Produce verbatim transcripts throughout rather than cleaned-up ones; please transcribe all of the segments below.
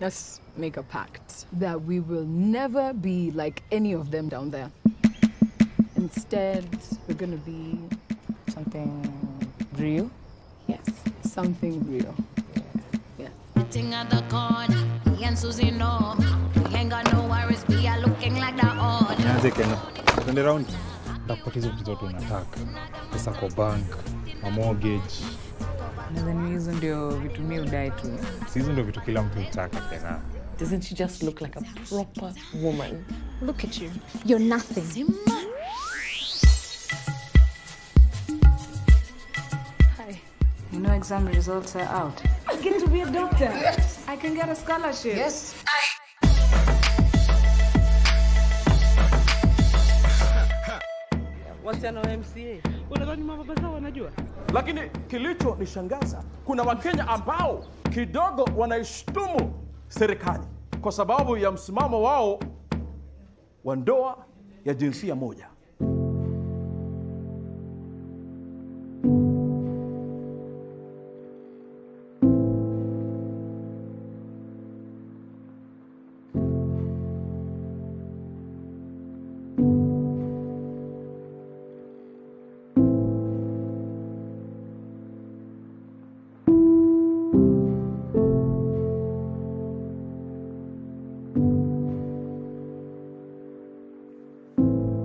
Let's make a pact that we will never be like any of them down there. Instead, we're gonna be... Something real? Yes, something real. Yeah. Sitting at the corner, he and Susie know. We ain't got no worries, we are looking like the odd. Nianze Kena. Twende round. Ndakupatia hizo vitu zote unataka. Pesa kwa bank, a mortgage. Nadhani hizo ndio vitu mimi udai tu. Hizo ndio vitu kila mtu hutaka Kena. Doesn't she just look like a proper woman? Look at you. You're nothing. Hi. You know exam results are out. I get to be a doctor. Yes. I can get a scholarship. Yes. Wasichana wa M C A. Unadhani mama baba wanajua? Lakini kilicho nishangaza, kuna Wakenya ambao kidogo wanaishtumu serikali kwa sababu ya msimamo wao wa ndoa ya jinsia moja.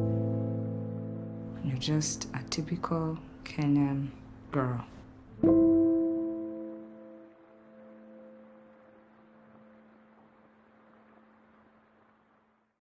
You're just a typical Kenyan girl.